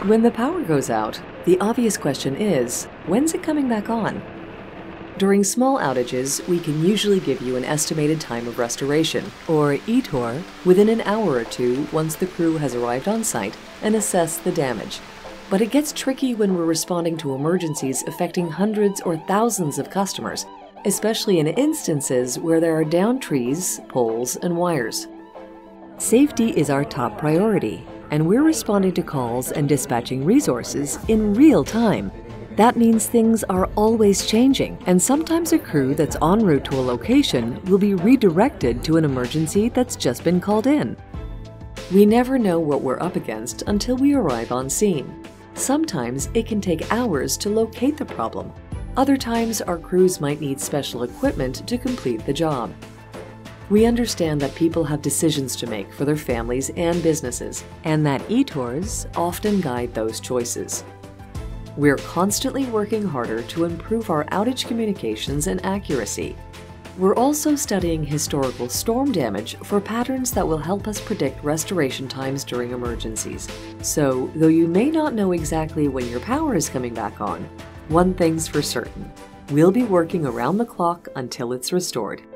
When the power goes out, the obvious question is, when's it coming back on? During small outages, we can usually give you an estimated time of restoration, or ETOR, within an hour or two once the crew has arrived on site and assessed the damage. But it gets tricky when we're responding to emergencies affecting hundreds or thousands of customers, especially in instances where there are downed trees, poles, and wires. Safety is our top priority, and we're responding to calls and dispatching resources in real time. That means things are always changing, and sometimes a crew that's en route to a location will be redirected to an emergency that's just been called in. We never know what we're up against until we arrive on scene. Sometimes it can take hours to locate the problem. Other times, our crews might need special equipment to complete the job. We understand that people have decisions to make for their families and businesses, and that ETORs often guide those choices. We're constantly working harder to improve our outage communications and accuracy. We're also studying historical storm damage for patterns that will help us predict restoration times during emergencies. So, though you may not know exactly when your power is coming back on, one thing's for certain: we'll be working around the clock until it's restored.